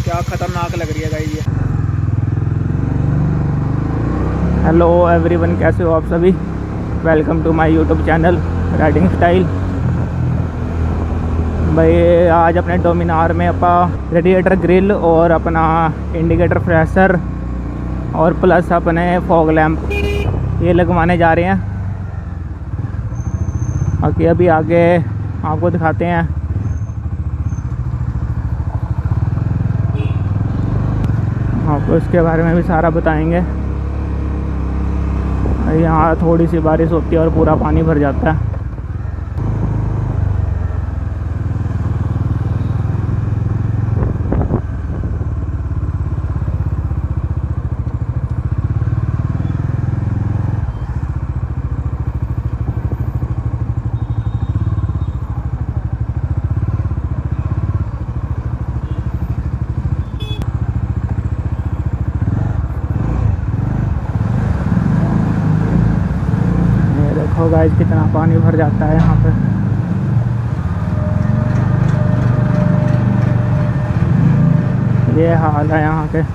क्या खतरनाक लग रही है गाइस ये। हेलो एवरीवन, कैसे हो आप सभी। Welcome to my YouTube channel riding style. भाई आज अपने डोमिनार में अपना रेडिएटर ग्रिल और अपना इंडिकेटर फ्रेशर और प्लस अपने फॉग लैंप ये लगवाने जा रहे हैं। बाकी अभी आगे आपको दिखाते हैं। आपको इसके बारे में भी सारा बताएंगे। यहाँ थोड़ी सी बारिश होती है और पूरा पानी भर जाता है। देखो गाइस कितना पानी भर जाता है यहाँ पे। ये हाल है यहाँ के।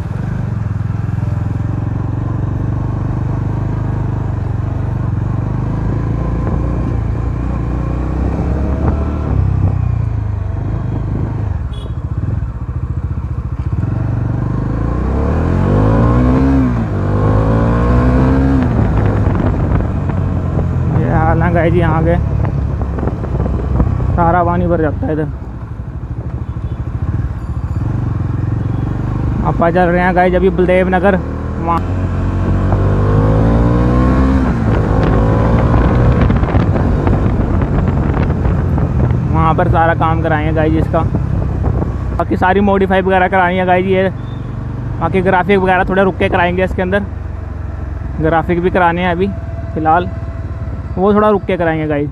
गाइस जी यहाँ के सारा पानी भर जाता है इधर। आप चल रहे हैं गाइस अभी बलदेव नगर। वहाँ पर सारा काम कराएंगे गाइस जी इसका। बाकी सारी मॉडिफाई वगैरह करानी है गाइस जी ये। बाकी ग्राफिक वगैरह थोड़े रुक के कराएंगे इसके अंदर। ग्राफिक भी कराने हैं अभी फ़िलहाल, वो थोड़ा रुक के कराएंगे गाइस।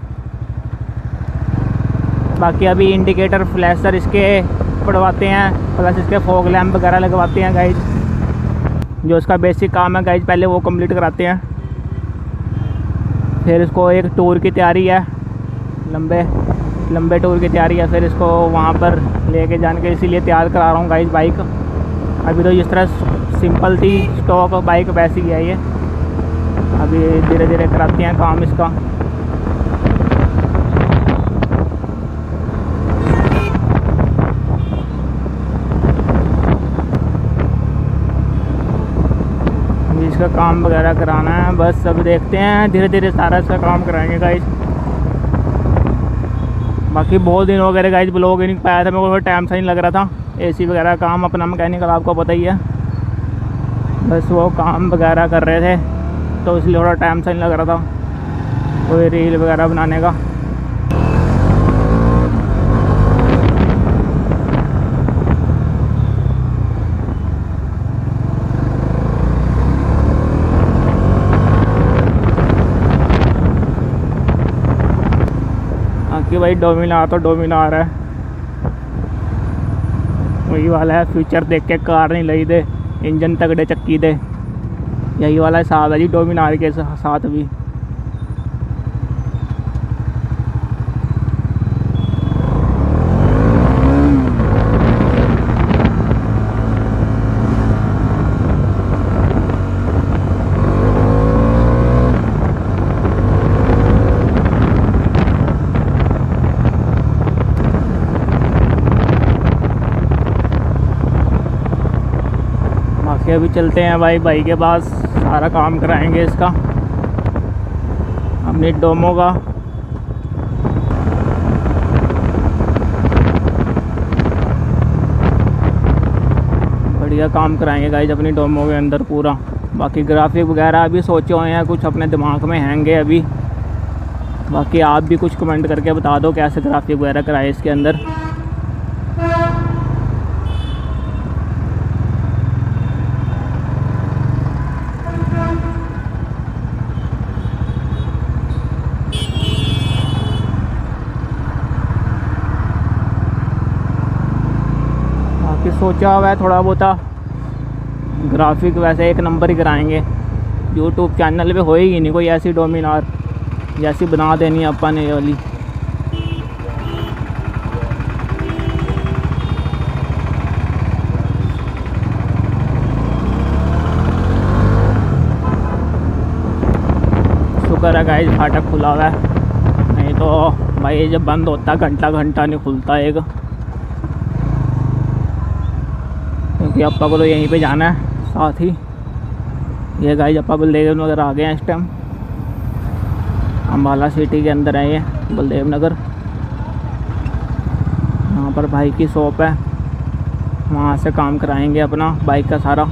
बाकी अभी इंडिकेटर फ्लैशर इसके पड़वाते हैं, प्लस इसके फॉग लैंप वगैरह लगवाते हैं गाइस। जो इसका बेसिक काम है गाइस पहले वो कंप्लीट कराते हैं। फिर इसको एक टूर की तैयारी है, लंबे टूर की तैयारी है। फिर इसको वहाँ पर लेके जाने के इसीलिए तैयार करा रहा हूँ गाइस बाइक। अभी तो जिस तरह सिंपल थी स्टॉक बाइक वैसी ही है ये। अभी धीरे धीरे कराते हैं काम इसका। अभी इसका काम वगैरह कराना है बस। अब देखते हैं धीरे धीरे सारा इसका काम कराएंगे गाइस। बाकी बहुत दिन वगैरह गाइस ब्लॉग ही नहीं पाया था, मेरे को टाइम सा नहीं लग रहा था। एसी वगैरह काम अपना मैकेनिकल आपको पता ही है, बस वो काम वगैरह कर रहे थे तो इसलिए थोड़ा टाइम सा नहीं लग रहा था कोई रील वगैरह बनाने का। बाकी भाई डोमिनार तो डोमिनार है, वही वाला है। फ्यूचर देख के कार नहीं लई दे, इंजन तगड़े चक्की दे, यही वाला हिसाब है जी डोमिनार के साथ भी। बाकी अभी चलते हैं भाई के पास, सारा काम कराएंगे इसका अपनी डोमो का। बढ़िया काम कराएंगे गाइस अपनी डोमो के अंदर पूरा। बाकी ग्राफिक वगैरह अभी सोचे हुए हैं, कुछ अपने दिमाग में हैंगे अभी। बाकी आप भी कुछ कमेंट करके बता दो कैसे ग्राफिक वगैरह कराए इसके अंदर। सोचा हुआ है थोड़ा बहुत ग्राफिक वैसे एक नंबर ही कराएंगे। यूट्यूब चैनल पे होएगी नहीं कोई ऐसी डोमिनार जैसी बना देनी है अपन ने वाली। शुक्र है गाइस फाटक खुला हुआ है, नहीं तो भाई जब बंद होता घंटा नहीं खुलता एक, क्योंकि अपा को तो यहीं पे जाना है साथ ही। ये गाइस अपा बलदेव नगर आ गए हैं इस टाइम, अम्बाला सिटी के अंदर है ये बलदेव नगर। यहाँ पर भाई की शॉप है, वहाँ से काम कराएंगे अपना बाइक का सारा।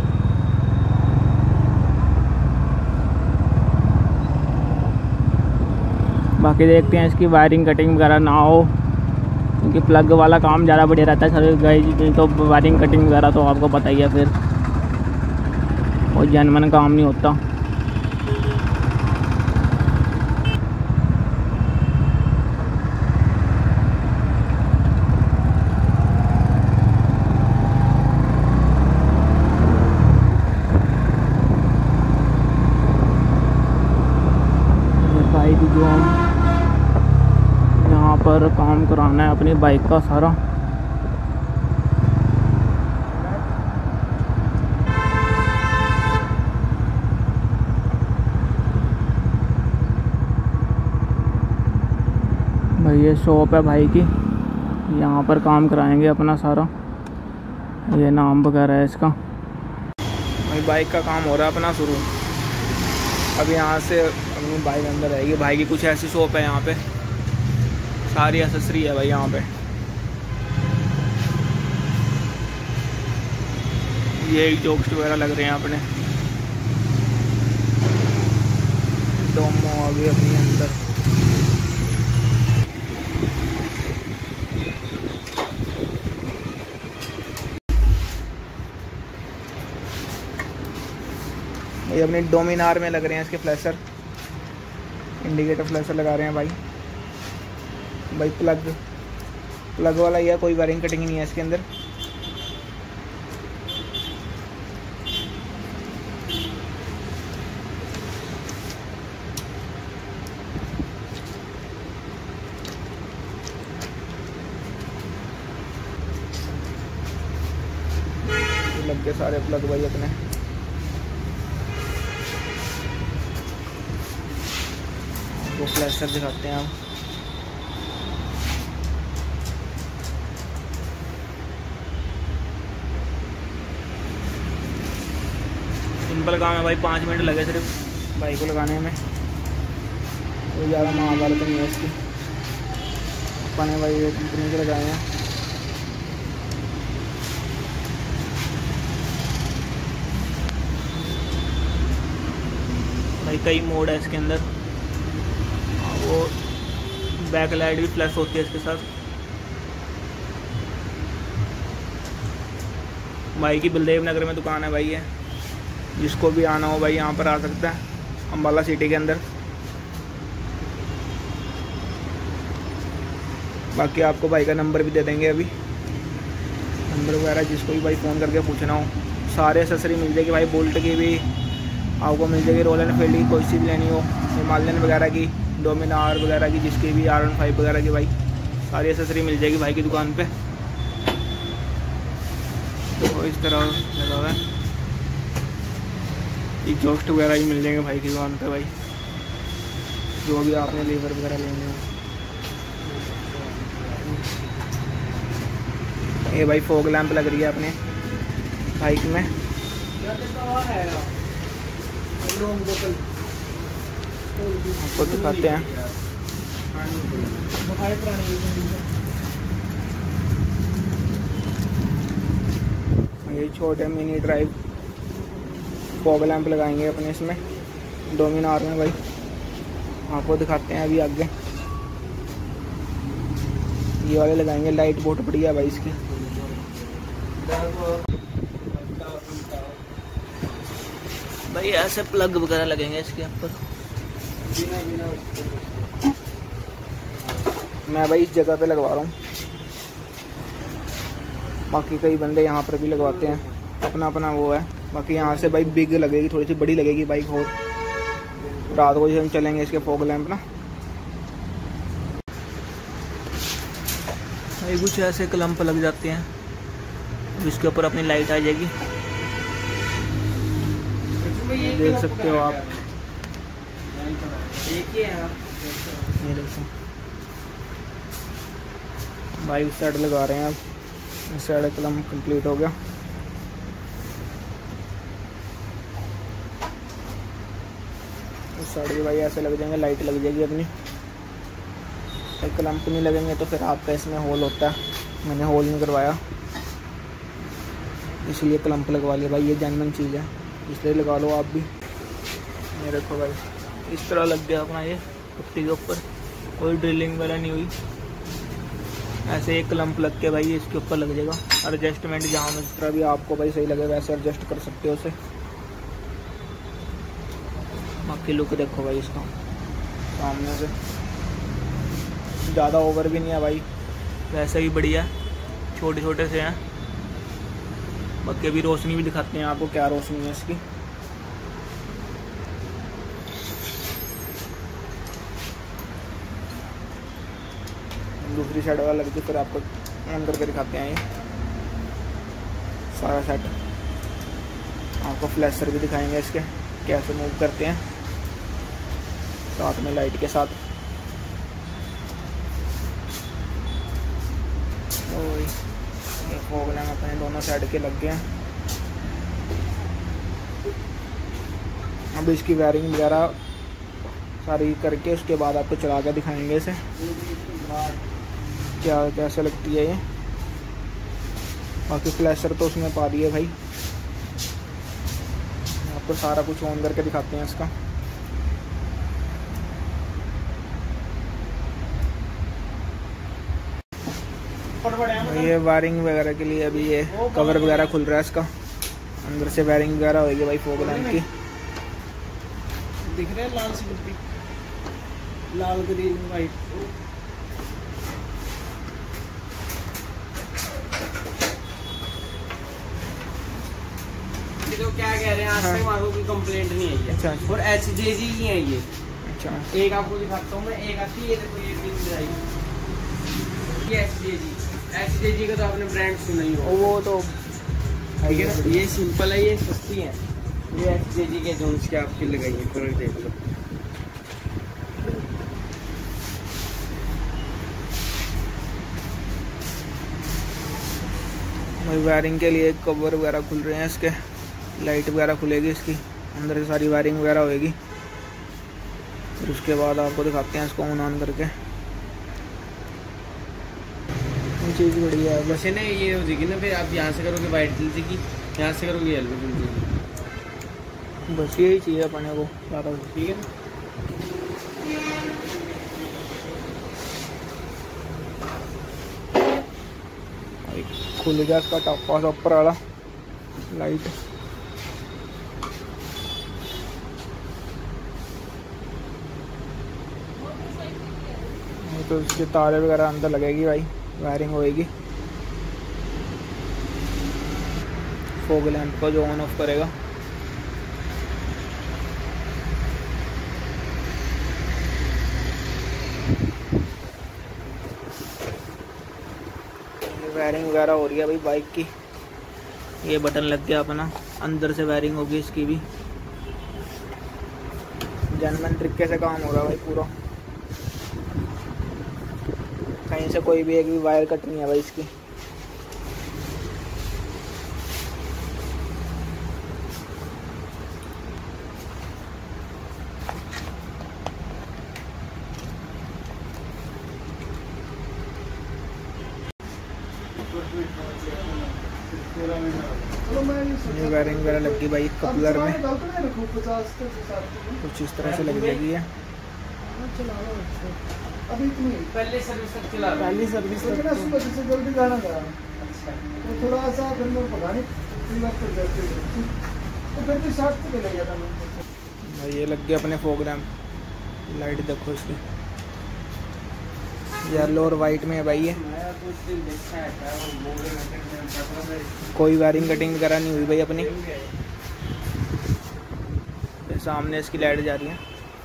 बाकी देखते हैं इसकी वायरिंग कटिंग वगैरह ना हो, क्योंकि प्लग वाला काम ज़्यादा बढ़िया रहता है सर गाइस, तो वायरिंग कटिंग वगैरह तो आपको पता ही है, फिर कोई जनमन काम नहीं होता। बाइक जो हम यहाँ पर काम कराना है अपनी बाइक का सारा। भाई ये शॉप है भाई की, यहाँ पर काम कराएंगे अपना सारा, ये नाम वगैरह है इसका। भाई बाइक का काम हो रहा है अपना शुरू। अब यहाँ से अपनी बाइक अंदर आएगी। भाई की कुछ ऐसी शॉप है, यहाँ पे सारी एसेसरी है भाई। यहाँ पे ये एग्जॉस्ट वगैरह लग रहे हैं अपने, डोमो आ गई अपनी अंदर। ये अपनी डोमिनार में लग रहे हैं इसके फ्लैशर, इंडिकेटर फ्लैशर लगा रहे हैं भाई। प्लग वाला ही है, कोई वायरिंग कटिंग नहीं है इसके अंदर। लग के सारे प्लग भाई अपने। वो फ्लैशर दिखाते हैं हम। सिंपल काम है भाई, 5 मिनट लगे सिर्फ बाइक को लगाने में, कोई ज़्यादा महाभारत नहीं है इसकी। अपने भाई ये कंपनी के लगाए हैं। भाई कई मोड है इसके अंदर, वो बैक लाइट भी फ्लैश होती है इसके साथ। भाई की बलदेव नगर में दुकान है भाई, है जिसको भी आना हो भाई यहाँ पर आ सकता है, अम्बाला सिटी के अंदर। बाकी आपको भाई का नंबर भी दे देंगे अभी, नंबर वगैरह जिसको भी भाई फ़ोन करके पूछना हो। सारे एक्सेसरी मिल जाएगी भाई, बोल्ट की भी आपको मिल जाएगी, रॉयल एनफील्ड की कोई सी भी लेनी हो, हिमालयन वगैरह की, डोमिनार वगैरह की, जिसकी भी R15 वगैरह की भाई सारी एक्सेसरी मिल जाएगी भाई की दुकान पे। तो इस तरह लगा हुआ है, एग्जॉस्ट वगैरह भी मिल जाएंगे भाई की दुकान पे भाई, जो भी आपने लीवर वगैरह लेने हो। ये भाई फॉग लैंप लग रही है अपने बाइक में। आपको दिखाते हैं। ये छोटे मिनी ड्राइव फॉग लैंप लगाएंगे अपने इसमें डोमिनार में भाई, आपको दिखाते हैं अभी आगे। ये वाले लगाएंगे, लाइट बहुत बढ़िया भाई इसकी। भाई ऐसे प्लग वगैरह लगेंगे इसके ऊपर। मैं भाई इस जगह पे लगवा रहा हूँ, बाकी कई बंदे यहाँ पर भी लगवाते हैं, अपना अपना वो है। बाकी यहाँ से भाई बिग लगेगी, थोड़ी सी बड़ी लगेगी बाइक, और रात को हम चलेंगे इसके फॉग लैंप ना। भाई कुछ ऐसे क्लम्प लग जाते हैं, जिसके ऊपर अपनी लाइट आ जाएगी, देख सकते हो आप। ये देखो भाई उस साइड लगा रहे हैं अब, इस साइड कलम कंप्लीट हो गया। उस साइड भी भाई ऐसे लग जाएंगे, लाइट लग जाएगी अपनी। कलम नहीं लगेंगे तो फिर आपका इसमें होल होता है, मैंने होल नहीं करवाया इसलिए क्लम्प लगवा लिया भाई। ये जेन्युइन चीज़ है इसलिए लगा लो आप भी। ये देखो भाई इस तरह लग गया अपना ये पुट्टी के ऊपर, कोई ड्रिलिंग वगैरह नहीं हुई, ऐसे एक क्लम्प लग के भाई इसके ऊपर लग जाएगा। एडजस्टमेंट जहाँ में जिस तरह भी आपको भाई सही लगे वैसे एडजस्ट कर सकते हो उसे। बाकी लुक देखो भाई इसका सामने से, ज़्यादा ओवर भी नहीं है भाई, वैसे भी बढ़िया है, छोटे छोटे से हैं। बाकी अभी रोशनी भी दिखाते हैं आपको क्या रोशनी है इसकी। दूसरी साइड वाला लग के फिर आपको ऑन करके दिखाते हैं ये सारा सेट। आपको फ्लैशर भी दिखाएंगे इसके कैसे मूव करते हैं साथ में लाइट के साथ। ये फॉग लैम्प अपने दोनों साइड के लग गए हैं। अब इसकी वायरिंग वगैरह सारी करके उसके बाद आपको चला कर दिखाएंगे इसे क्या कैसे लगती है ये। बाकी फ्लैशर तो उसमें पा दिए भाई, आपको सारा कुछ ऑन करके दिखाते हैं इसका। ये वायरिंग वगैरह के लिए अभी ये कवर वगैरह खुल रहा है इसका, अंदर से वायरिंग वगैरह होगी भाई फॉग लैम्प की। दिख रहा है लाल सी, लाल ग्रीन वाइट। तो क्या कह रहे हैं आज तक वहाँ कोई कंप्लेंट नहीं आई है। अच्छा और HJG ही है ये। अच्छा एक आपको दिखाता हूँ मैं, एक आती है ये देखो, ये पिन ड्राइव, ये HJG का तो आपने ब्रांड सुना ही होगा। वो तो ठीक है ना, ये सिंपल है, ये सस्ती है। ये HJG के जोन्स के आपके लगाइए, फर्क देख लो। भाई वायरिंग के लिए कवर वगैरह खुल रहे हैं इसके, लाइट वगैरह खुलेगी इसकी, अंदर से सारी वायरिंग वगैरह होएगी। फिर उसके बाद आपको दिखाते हैं इसको ऑन करके। ये चीज़ बढ़िया है वैसे ना ये हो जाएगी ना, फिर आप यहाँ से करोगे वाइट जल जाएगी, यहाँ से करोगे येलो जल जाएगी। बस यही चीज़ है अपने को सारा कुछ। ठीक है ना, खुल गया इसका टॉप पास ऊपर वाला लाइट। तो इसके तारे वगैरह अंदर लगेगी भाई, वायरिंग होएगी। फॉग लैंप को जो ऑन ऑफ करेगा। वायरिंग वगैरह हो रही है भाई बाइक की। ये बटन लग गया अपना, अंदर से वायरिंग होगी इसकी भी। जेन्युइन तरीके से काम हो रहा है भाई पूरा, कहीं से कोई भी एक भी वायर कट नहीं है भाई इसकी। ये वायरिंग वगैरह लग गई भाई कपलर में, कुछ इस तरह से लग जाएगी है। पहले सर्विस तक चला, पहली सर्विस जल्दी जाना था तो थोड़ा सा फिर मैं पता नहीं तो फिर भी शॉर्ट पे ले गया था मैं। ये लग गया अपने फॉग लैम्प, लाइट देखो इसकी येलो और वाइट में है भाई ये। कोई वायरिंग कटिंग वगैरह नहीं हुई भाई अपनी। सामने इसकी लाइट जा रही है,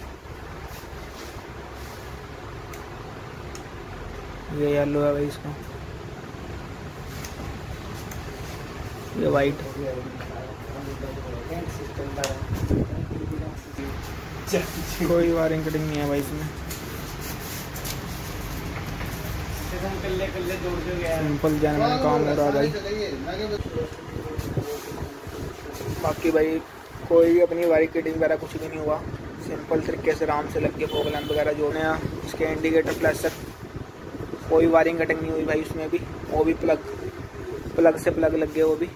ये येलो है भाई इसका, ये वाइट। कोई वायरिंग कटिंग नहीं है भाई इसमें, सिंपल जेन्युइन काम हो रहा है भाई। बाकी भाई कोई भी अपनी वायरिंग कटिंग वगैरह कुछ भी नहीं हुआ, सिंपल तरीके से आराम से लग के फॉग लैंप वगैरह जो है इसके इंडिकेटर फ्लैशर, कोई वायरिंग कटिंग नहीं हुई भाई उसमें भी, वो भी प्लग से प्लग लग गए वो भी।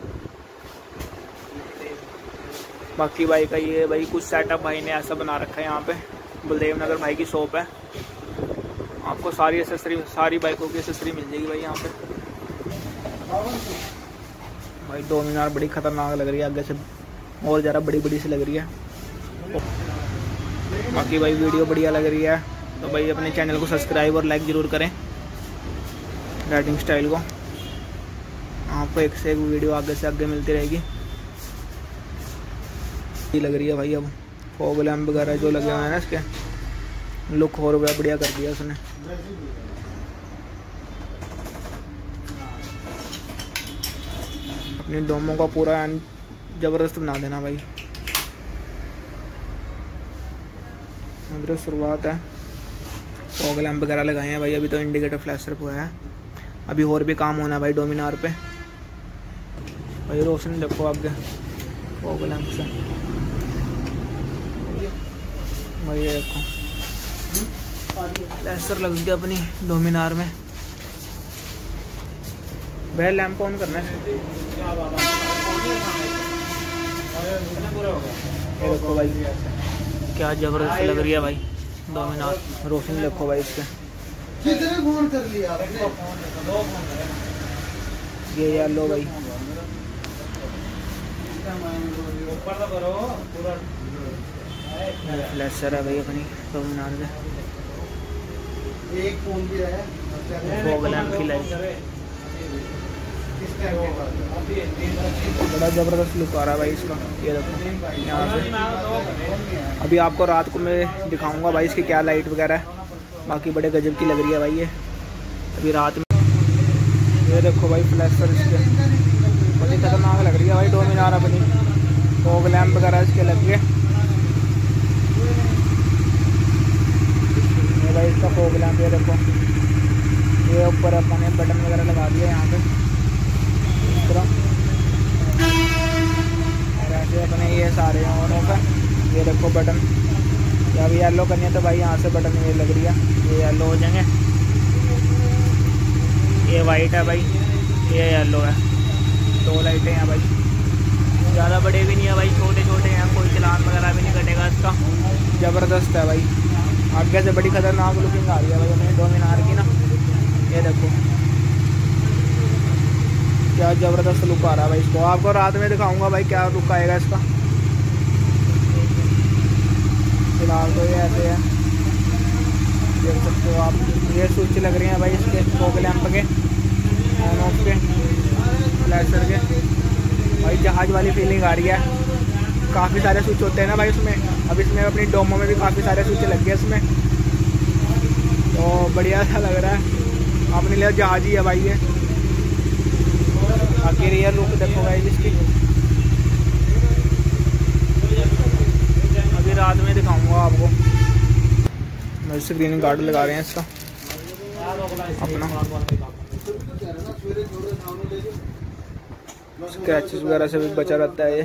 बाकी भाई का ये भाई कुछ सेटअप भाई ने ऐसा बना रखा है, यहाँ पे बलदेव नगर भाई की शॉप है, आपको सारी एसेसरी सारी बाइकों की एसेसरी मिल जाएगी भाई यहाँ पे। भाई डोमिनार बड़ी खतरनाक लग रही है, आगे से और ज़रा बड़ी बड़ी सी लग रही है। बाकी भाई वीडियो बढ़िया लग रही है तो भाई अपने चैनल को सब्सक्राइब और लाइक ज़रूर करें। राइडिंग स्टाइल को आपको एक से एक वीडियो आगे से आगे मिलती रहेगी। लग रही है भाई अब फॉग लैम्प वगैरह जो लगे हुए हैं ना, इसके लुक और बढ़िया कर दिया उसने। अपनी डोमो का पूरा जबरदस्त बना देना भाई। अभी शुरुआत है, फॉग लैम्प वगैरह लगाए हैं भाई, अभी तो इंडिकेटर फ्लैशर हुआ है, अभी और भी काम होना है भाई डोमिनार पे। भाई रोशनी देखो आगे फॉग लैम्प से भाई, ये देखो फ्लैशर लग गया अपनी डोमिनार में। वह लैंप ऑन करना है, ये देखो भाई क्या जबरदस्त लग रही है भाई डोमिनार। रोशनी देखो भाई इसके, कितने फोन कर लिया ये येलो भाई, फ्लैशर है भाई अपनी डोमिनार में। एक फोन भी है, फॉग लैंप की लाइट बड़ा ज़बरदस्त लुक आ रहा है भाई इसका। ये देखो यहाँ से अभी आपको रात को मैं दिखाऊंगा भाई इसकी क्या लाइट वगैरह है, बाकी बड़े गजब की लग रही है भाई ये अभी रात में। ये देखो भाई फ्लैशर इसके बड़ी खतरनाक लग रही है भाई डोमिनार अपनी, फॉग लैंप वगैरह इसके लग गए। ये भाई इसका फॉग लैंप, ये देखो ये ऊपर अपने बटन वगैरह लगा दिया यहाँ पे और ऐसे अपने ये सारे ऑन ऑफ है। ये देखो बटन, या अभी येलो करनी है तो भाई यहाँ से बटन ये लग रही है, ये येलो हो जाएंगे। ये वाइट है भाई, ये येलो है, दो लाइटें हैं भाई, ज़्यादा बड़े भी नहीं है भाई, छोटे छोटे हैं, कोई चलान वगैरह भी नहीं कटेगा इसका। ज़बरदस्त है भाई, आगे से बड़ी खतरनाक लुकिंग आ रही है भाई अपने डोमिनार की ना। ये देखो क्या ज़बरदस्त लुक आ रहा है भाई इसको, आपको रात में दिखाऊंगा भाई क्या लुक आएगा इसका। फिलहाल तो ये ऐसे है, देख सकते हो आप, ये स्विच लग रहे हैं भाई इसके फॉग लैंप के, ऑन ऑफ के, फ्लैशर के। भाई जहाज वाली फीलिंग आ रही है, काफ़ी सारे स्विच होते हैं ना भाई उसमें। अब इसमें अपनी डोमो में भी काफ़ी सारे स्विच लग गए इसमें, तो बढ़िया सा लग रहा है, अपने लिए जहाज ही है भाई ये। बाकी रियर लुक देखो भाई इसकी, अभी रात में दिखाऊंगा आपको। मैं स्क्रीन गार्ड लगा रहे हैं इसका अपना, स्क्रैचेस वगैरह से भी बचा रहता है ये।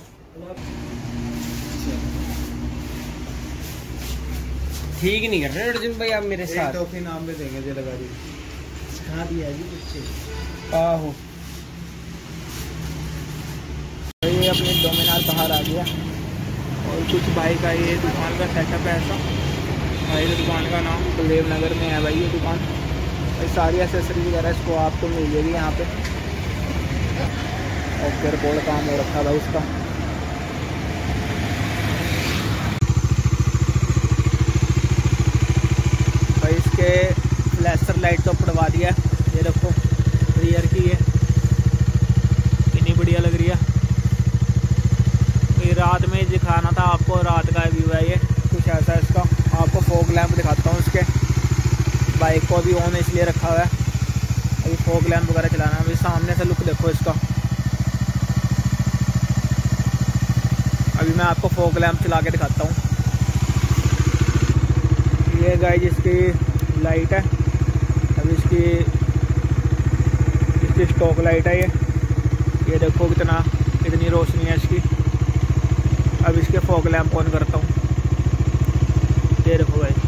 ठीक नहीं कर रहे अर्जुन भाई आप मेरे साथ, टॉफी नाम में देंगे जे लगा दी कहाँ दिया जी पीछे आहो। ये अपनी डोमिनार बाहर आ गया और कुछ भाई का ये दुकान का सेटअप है ऐसा। भाई की दुकान का नाम बलदेव नगर में है भाई ये दुकान, भाई सारी एसेसरी वगैरह इसको आपको मिल जाएगी यहाँ पे। और फिर बोर्ड काम हो रखा भाई इसका। भाई इसके फ्लैशर लाइट तो पड़वा दिया, ये देखो रियर की है, कितनी बढ़िया लग रही है। ये रात में दिखाना था आपको, रात का व्यू है ये कुछ ऐसा। इसका आपको फॉग लैंप दिखाता हूँ, इसके बाइक को भी ऑन इसलिए रखा हुआ है, अभी फॉग लैंप वगैरह चलाना है। अभी सामने से लुक देखो इसका, अभी मैं आपको फॉग लैंप चला के दिखाता हूँ। ये गाइस इसकी लाइट है। अब इसकी स्टॉक लाइट है ये देखो कितनी रोशनी है इसकी। अब इसके फॉग लैंप ऑन करता हूँ। ये देखो गाइस,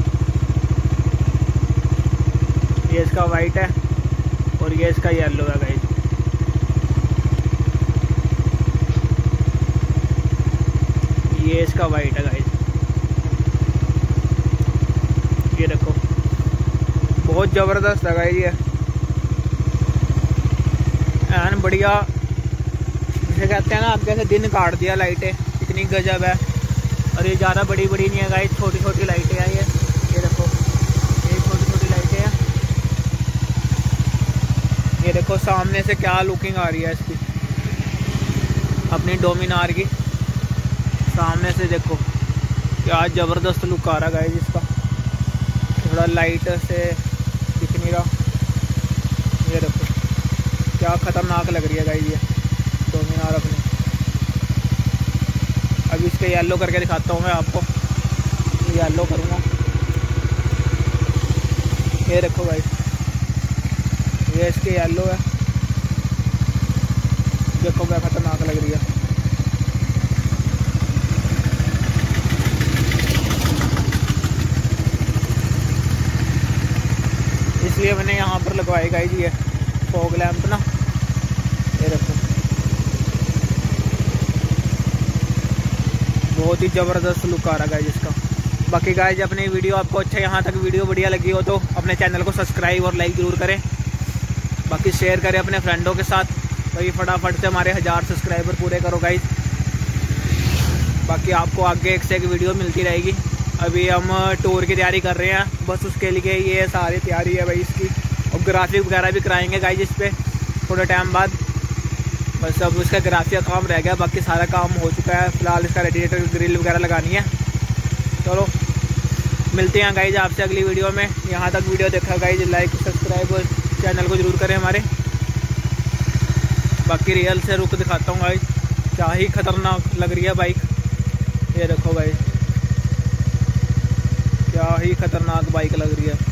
ये इसका वाइट है और ये इसका येलो है गाइस। ये इसका वाइट है गाइस। ये देखो बहुत ज़बरदस्त है गाइस ये, एन बढ़िया, जिसे कहते हैं ना आगे से दिन काट दिया लाइटें, इतनी गजब है। और ये ज़्यादा बड़ी नहीं है गाइस, छोटी छोटी लाइटें हैं ये देखो, ये छोटी छोटी लाइटें हैं। ये देखो सामने से क्या लुकिंग आ रही है इसकी, अपनी डोमिनार की। सामने से देखो क्या ज़बरदस्त लुक आ रहा है गाइस इसका, थोड़ा लाइट से दिख नहीं रहा। ये देखो क्या ख़तरनाक लग रही है गाइस ये डोमिनार अपनी। अभी इसके येलो करके दिखाता हूँ मैं आपको, येलो करूँगा। ये देखो गाइस, ये इसके येलो है, देखो क्या ख़तरनाक लग रही है। इसलिए मैंने यहाँ पर लगवाई गाइस ये फॉग लैंप ना। ये देखो बहुत ही ज़बरदस्त लुक आ रहा है गाइस इसका। बाकी गाइस अपनी वीडियो आपको अच्छा, यहाँ तक वीडियो बढ़िया लगी हो तो अपने चैनल को सब्सक्राइब और लाइक ज़रूर करें। बाकी शेयर करें अपने फ्रेंडों के साथ। भाई फटाफट से हमारे 1000 सब्सक्राइबर पूरे करो गाइस। बाकी आपको आगे एक से एक वीडियो मिलती रहेगी। अभी हम टूर की तैयारी कर रहे हैं, बस उसके लिए ये सारी तैयारी है भाई इसकी। और ग्राफिक वगैरह भी कराएंगे गाइस इस पर थोड़े टाइम बाद। बस अब उसका ग्राफिक का काम रह गया, बाकी सारा काम हो चुका है। फ़िलहाल इसका रेडिएटर ग्रिल वगैरह लगानी है। चलो मिलते हैं गाइस आपसे अगली वीडियो में। यहाँ तक वीडियो देखा गाइस, लाइक सब्सक्राइब और चैनल को ज़रूर करें हमारे। बाकी रियल से रुक दिखाता हूँ गाइस, क्या ही खतरनाक लग रही है बाइक। ये देखो गाइस क्या ही खतरनाक बाइक लग रही है।